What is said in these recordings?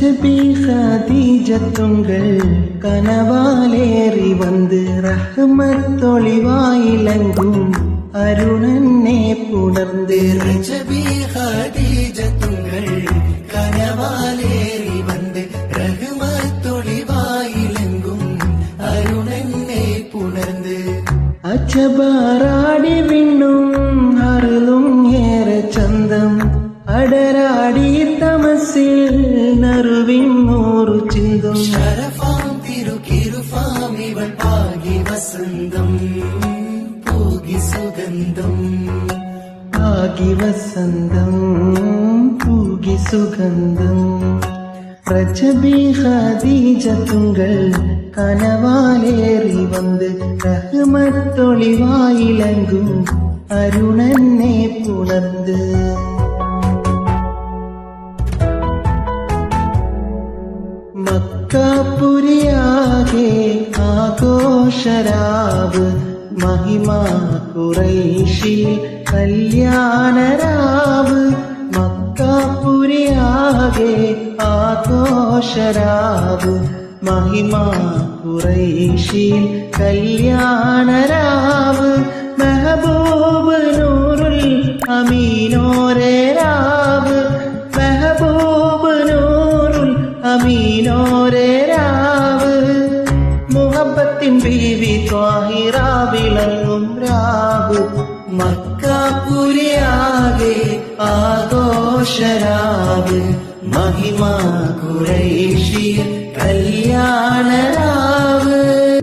ரஜபி ஹதீஜத்துங்கள் கனவாலேறி வந்து ரஹ்மத்தொளிவாயிலங்கும் அருணன்னே புணர்ந்து. ரஜபி ஹதீஜத்துங்கள் கனவாலேறி வந்து ரஹ்மத்தொளிவாயிலங்கும் அருணன்னே புணர்ந்து. அச்சபாராடி விண்ணும் அருளும் ஏற சந்தம் அடராடி தமசில் நறுவின் நூறு சிந்தும். ஷரஃபாம் திருக்கிருஃபாம் இவள் பாகி வசந்தம் பூகி சுகந்தம். ஆகி வசந்தம் பூகி சுகந்தம். ரஜபி ஹதீஜத்துங்கள் கனவாலேறி வந்து ரஹ்மத்தொளிவாயிலங்கும் அருணன்னே புணர்ந்து. മക്കാപുരിയാകെ ആഘോഷരാവ് മഹിമാ ഖുറൈശി കല്യാണരാവ്. മക്കാപുരിയാകെ ആഘോഷരാവ് മഹിമാ ഖുറൈശി കല്യാണരാവ്. മെഹബൂബ് നൂറുൽ അമീനോരെ രാവ്. മെഹബൂബ് നൂറുൽ അമീനോരെ രാവ്. മുഹബത്തിൻ ബീവി ത്വാഹിറ വിളങ്ങും രാവ്. മക്കാപുരിയാകെ ആഘോഷരാവ് മഹിമാ ഖുറൈശി കല്യാണരാവ്.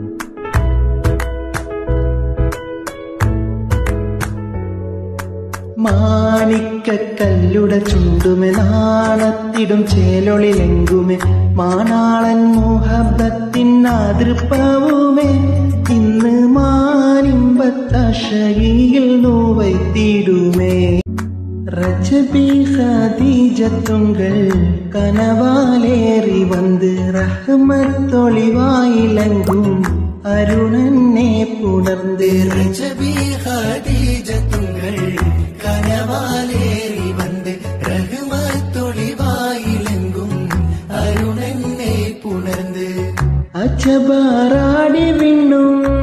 മാണിക്കല്ലുടെ ചുണ്ടുമെ നാണത്തിടും ചേലൊളിലെങ്കുമെ മാനാളൻ മുഹബത്തിൻ അതിർപ്പവുമേ. ഇന്ന് മാനിമ്പത്തശയിൽ നോവൈത്തിടുമേ. ரஜபி ஹதீஜத்துங்கள் கனவாலேறி வந்து ரஹ்மத்தொளிவாயிலங்கும் அருணன்னே புணர்ந்து. ரஜபி ஹதீஜத்துங்கள் கனவாலேறி வந்து ரஹ்மத்தொளிவாயிலங்கும் அருணன்னே புணர்ந்து. அச்சபாராடி விண்ணும்